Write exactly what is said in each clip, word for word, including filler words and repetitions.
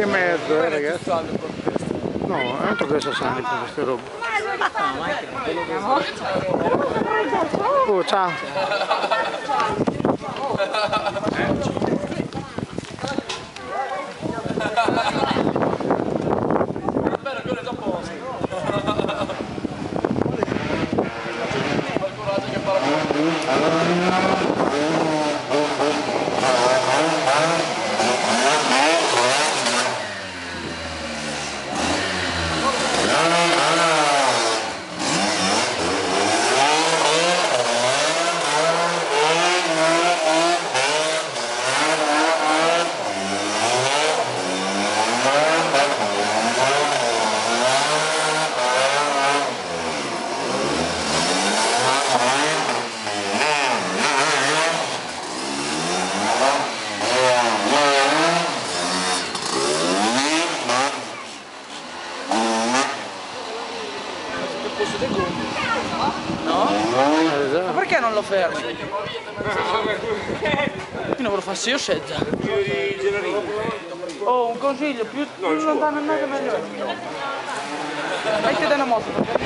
e mezzo, eh ragazzi. No, è un questo sani con queste robe. Oh, ciao. Bene, quello è già posto. Coraggio che parla. No? Ma perché non lo fermi? Io non ve lo faccio io scelta. Oh, un consiglio, più lontano andate meglio. Metti da una moto.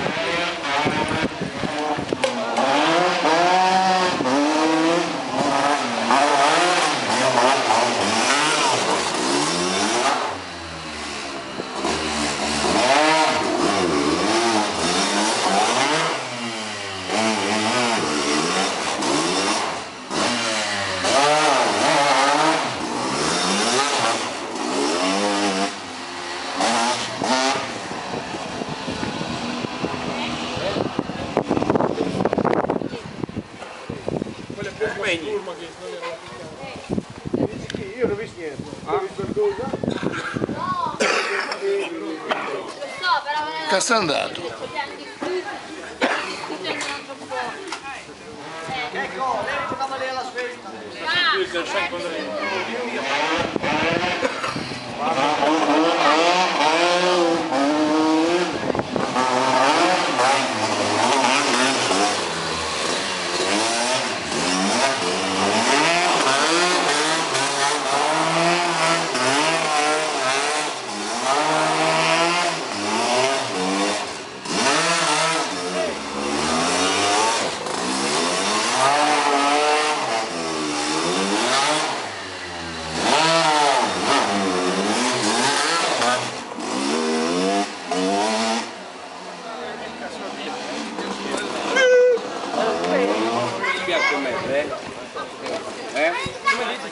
Io non ho visto niente. Ho visto qualcosa? Che sta andato? Ecco, lei giocava lì alla svelta. Eh? Come dici?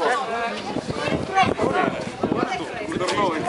Per noi.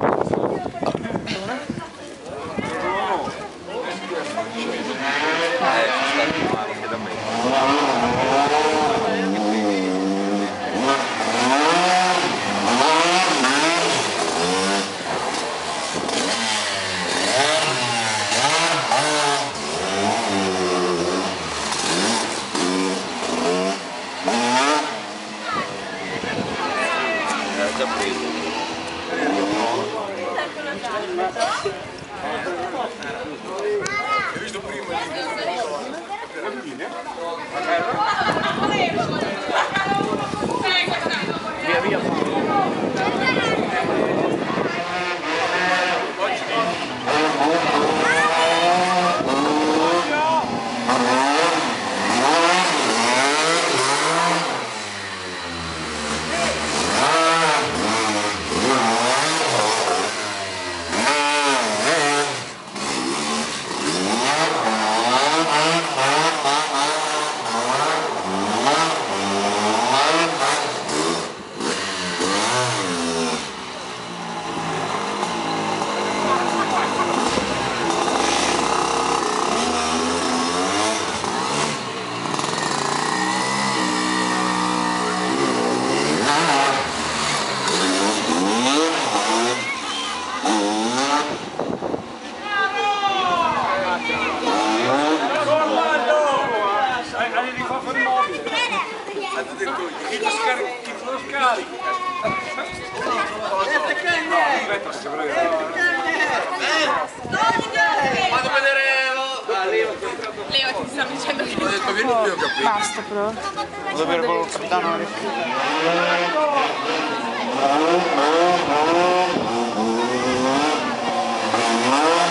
Hai visto prima? Via via. Vado a vedere Leo, ti sta dicendo che ho detto vieni qui, ho capito. Basta però. Vado a bere con il capitano. Ciao.